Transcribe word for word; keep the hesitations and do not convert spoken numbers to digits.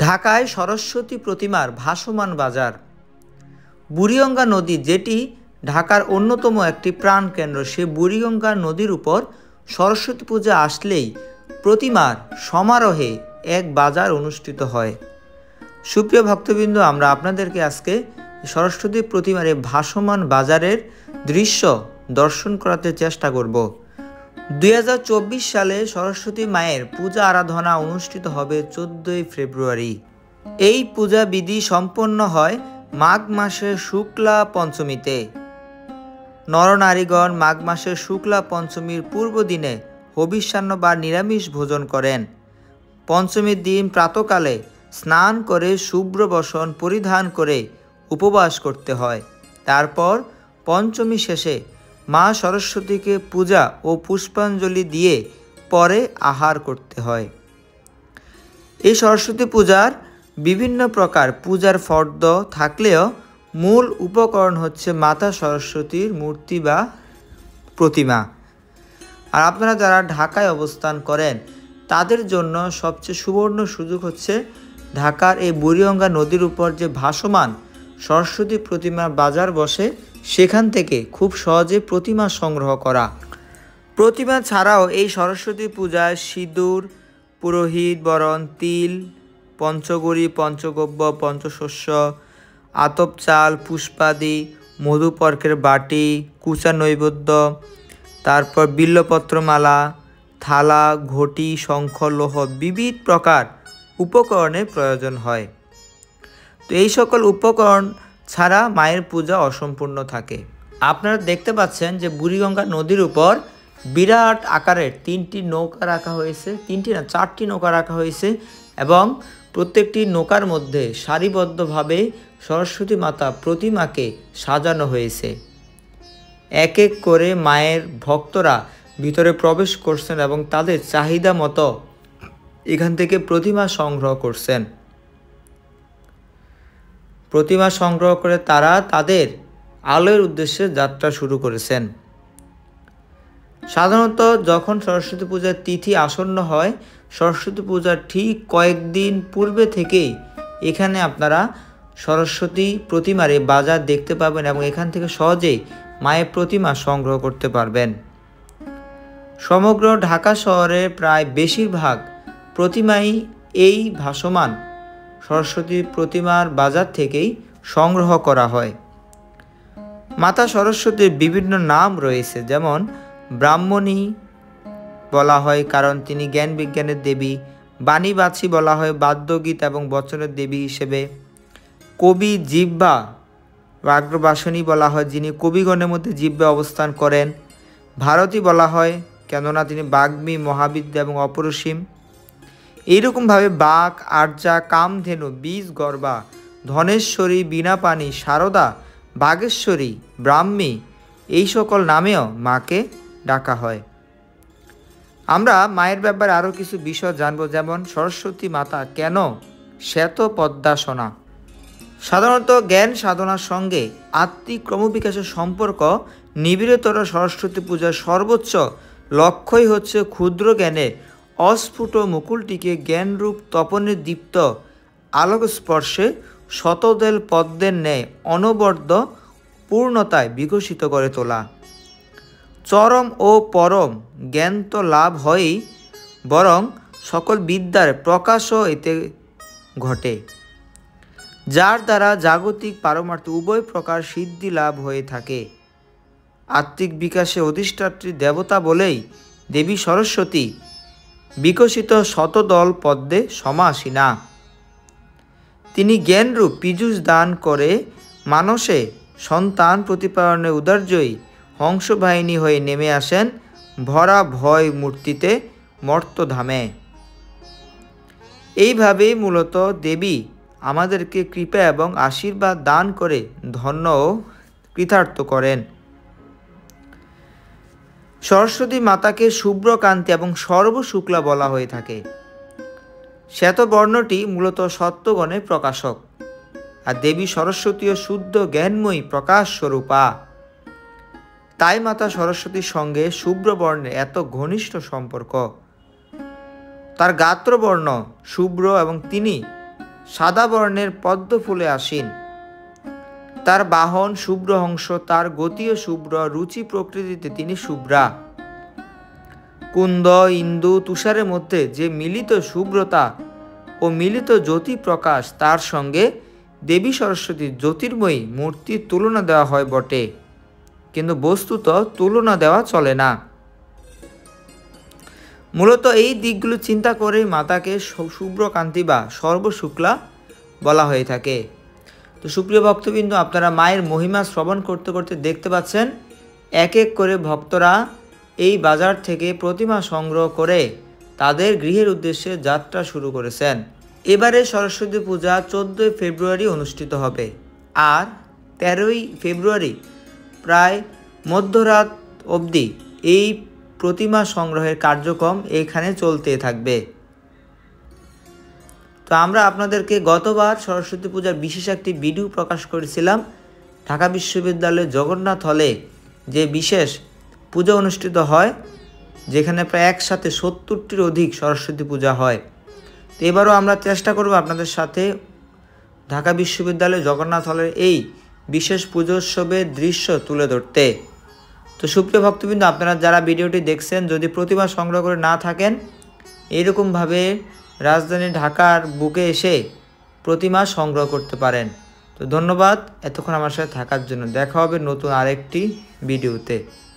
ঢাকায় সরস্বতী প্রতিমার ভাসমান বাজার। বুড়িগঙ্গা নদী, যেটি ঢাকার অন্যতম একটি প্রাণকেন্দ্র, সে বুড়িগঙ্গা নদীর উপর সরস্বতী পূজা আসলেই প্রতিমার সমারোহে এক বাজার অনুষ্ঠিত হয়। সুপ্রিয় ভক্তবৃন্দ, আমরা আপনাদেরকে আজকে সরস্বতী প্রতিমার এই ভাসমান বাজারের দৃশ্য দর্শন করাতে চেষ্টা করব। দুই হাজার চব্বিশ সালে সরস্বতী মায়ের পূজা আরাধনা অনুষ্ঠিত হবে চোদ্দই ফেব্রুয়ারি। এই পূজা বিধি সম্পন্ন হয় মাঘ মাসের শুক্লা পঞ্চমীতে। নরনারীগণ মাঘ মাসের শুক্লা পঞ্চমীর পূর্ব দিনে হবিষ্যান্ন বা নিরামিষ ভোজন করেন। পঞ্চমীর দিন প্রাতকালে স্নান করে শুভ্র বসন পরিধান করে উপবাস করতে হয়। তারপর পঞ্চমী শেষে মা সরস্বতীকে পূজা ও পুষ্পাঞ্জলি দিয়ে পরে আহার করতে হয়। এই সরস্বতী পূজার বিভিন্ন প্রকার পূজার ফর্দ থাকলেও মূল উপকরণ হচ্ছে মাতা সরস্বতীর মূর্তি বা প্রতিমা। আর আপনারা যারা ঢাকায় অবস্থান করেন তাদের জন্য সবচেয়ে সুবর্ণ সুযোগ হচ্ছে ঢাকার এই বুড়িগঙ্গা নদীর উপর যে ভাসমান সরস্বতী প্রতিমার বাজার বসে, সেখান থেকে খুব সহজে প্রতিমা সংগ্রহ করা। প্রতিমা ছাড়াও এই সরস্বতী পূজায় সিঁদুর, পুরোহিত বরণ, তিল, পঞ্চগড়ি, পঞ্চগব্য, পঞ্চশস্য, আতপ চাল, পুষ্পাদি, মধুপর্কের বাটি, কুচা নৈবেদ্য, তারপর বিল্বপত্রমালা, থালা, ঘটি, শঙ্খ, লোহ, বিবিধ প্রকার উপকরণের প্রয়োজন হয়। তো এই সকল উপকরণ ছাড়া মায়ের পূজা অসম্পূর্ণ থাকে। আপনারা দেখতে পাচ্ছেন যে বুড়িগঙ্গা নদীর উপর বিরাট আকারের তিনটি নৌকা রাখা হয়েছে, তিনটি না চারটি নৌকা রাখা হয়েছে এবং প্রত্যেকটি নৌকার মধ্যে সারিবদ্ধভাবে সরস্বতী মাতা প্রতিমাকে সাজানো হয়েছে। এক এক করে মায়ের ভক্তরা ভিতরে প্রবেশ করছেন এবং তাদের চাহিদা মতো এখান থেকে প্রতিমা সংগ্রহ করছেন। প্রতিমা সংগ্রহ করে তারা তাদের আলোর উদ্দেশ্যে যাত্রা শুরু করেছেন। সাধারণত যখন সরস্বতী পূজার তিথি আসন্ন হয়, সরস্বতী পূজার ঠিক কয়েকদিন পূর্বে থেকেই এখানে আপনারা সরস্বতী প্রতিমার এই বাজার দেখতে পাবেন এবং এখান থেকে সহজেই মায়ের প্রতিমা সংগ্রহ করতে পারবেন। সমগ্র ঢাকা শহরের প্রায় বেশিরভাগ প্রতিমাই এই ভাসমান সরস্বতী প্রতিমার বাজার থেকেই সংগ্রহ করা হয়। মাতা সরস্বতীর বিভিন্ন নাম রয়েছে, যেমন ব্রাহ্মণী বলা হয় কারণ তিনি জ্ঞান বিজ্ঞানের দেবী, বাণীবাচী বলা হয় বাদ্যগীত এবং বচনের দেবী হিসেবে, কবি জিহ্বা ব্যাঘ্রবাসনী বলা হয় যিনি কবিগণের মধ্যে জিহ্বে অবস্থান করেন, ভারতী বলা হয় কেননা তিনি বাগ্মী, মহাবিদ্যা এবং অপরসীম। এইরকমভাবে বাক, আর্যা, কামধেনু, বীজ গর্বা, ধনেশ্বরী, বীণাপাণি, শারদা, বাগেশ্বরী, ব্রাহ্মী এই সকল নামেও মাকে ডাকা হয়। আমরা মায়ের ব্যাপারে আরও কিছু বিষয় জানব, যেমন সরস্বতী মাতা কেন শ্বেত পদ্মাসনা। সাধারণত জ্ঞান সাধনার সঙ্গে আত্মিক ক্রমবিকাশের সম্পর্ক নিবিড়তর সরস্বতী পূজার সর্বোচ্চ লক্ষ্যই হচ্ছে ক্ষুদ্র জ্ঞানে অস্ফুট মুকুলটিকে জ্ঞানরূপ তপনের দীপ্ত আলোক স্পর্শে শতদেল পদ্মের ন্যায় অনবদ্য পূর্ণতায় বিকশিত করে তোলা। চরম ও পরম জ্ঞান তো লাভ হয়ই, বরং সকল বিদ্যার প্রকাশও এতে ঘটে, যার দ্বারা জাগতিক পারমার্থ উভয় প্রকার সিদ্ধি লাভ হয়ে থাকে। আত্মিক বিকাশে অধিষ্ঠাত্রী দেবতা বলেই দেবী সরস্বতী বিকশিত শতদল পদ্মে সমাসীনা। তিনি জ্ঞানরূপ পীযুষ দান করে মানসে সন্তান প্রতিপালনের উদার্যই হংসবাহিনী হয়ে নেমে আসেন ভরা ভয় মূর্তিতে মর্তধামে। এইভাবেই মূলত দেবী আমাদেরকে কৃপা এবং আশীর্বাদ দান করে ধন্য ও কৃতার্থ করেন। সরস্বতী মাতাকে শুভ্রকান্তি এবং সর্বশুক্লা বলা হয়ে থাকে। শ্বেতবর্ণটি মূলত সত্যগণের প্রকাশক, আর দেবী সরস্বতীও শুদ্ধ জ্ঞানময়ী প্রকাশ স্বরূপা। তাই মাতা সরস্বতীর সঙ্গে শুভ্রবর্ণের এত ঘনিষ্ঠ সম্পর্ক। তার গাত্রবর্ণ শুভ্র এবং তিনি সাদা বর্ণের পদ্ম ফুলে আসীন। তার বাহন শুভ্র হংস, তার গতিও শুভ্র, রুচি প্রকৃতিতে তিনি শুভ্রা। কুন্দ ইন্দু তুষারের মধ্যে যে মিলিত শুভ্রতা ও মিলিত জ্যোতি প্রকাশ, তার সঙ্গে দেবী সরস্বতীর জ্যোতির্ময়ী মূর্তির তুলনা দেওয়া হয় বটে, কিন্তু বস্তুত তুলনা দেওয়া চলে না। মূলত এই দিকগুলো চিন্তা করেই মাতাকে শুভ্রকান্তি বা সর্বশুক্লা বলা হয়ে থাকে। তো সুপ্রিয় ভক্তবৃন্দ, আপনারা মায়ের মহিমা শ্রবণ করতে করতে দেখতে পাচ্ছেন এক এক করে ভক্তরা এই বাজার থেকে প্রতিমা সংগ্রহ করে তাদের গৃহের উদ্দেশ্যে যাত্রা শুরু করেছেন। এবারে সরস্বতী পূজা চোদ্দোই ফেব্রুয়ারি অনুষ্ঠিত হবে, আর তেরোই ফেব্রুয়ারি প্রায় মধ্যরাত অবধি এই প্রতিমা সংগ্রহের কার্যক্রম এখানে চলতে থাকবে। তো আমরা আপনাদেরকে গতবার সরস্বতী পূজার বিশেষ একটি ভিডিও প্রকাশ করেছিলাম। ঢাকা বিশ্ববিদ্যালয়ের জগন্নাথ হলে যে বিশেষ পূজা অনুষ্ঠিত হয়, যেখানে প্রায় একসাথে সত্তরটির অধিক সরস্বতী পূজা হয়। তো এবারও আমরা চেষ্টা করব আপনাদের সাথে ঢাকা বিশ্ববিদ্যালয় জগন্নাথ হলের এই বিশেষ পুজোৎসবের দৃশ্য তুলে ধরতে। তো সুপ্রিয় ভক্তবৃন্দ, আপনারা যারা ভিডিওটি দেখছেন, যদি প্রতিমা সংগ্রহ করে না থাকেন, এরকমভাবে রাজধানী ঢাকার বুকে এসে প্রতিমা সংগ্রহ করতে পারেন। তো ধন্যবাদ এতক্ষণ আমার সাথে থাকার জন্য। দেখা হবে নতুন আরেকটি ভিডিওতে।